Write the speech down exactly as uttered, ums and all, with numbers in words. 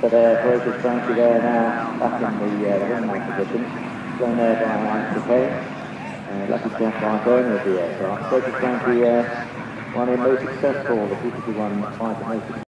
But uh, Ferocious Frankie there now, back in the, uh, the wingman position, flown there by Anthony Kane. Uh, lucky Jeff by owner of the aircraft. Ferocious Frankie, uh, one of the most successful, the P P T one fighter most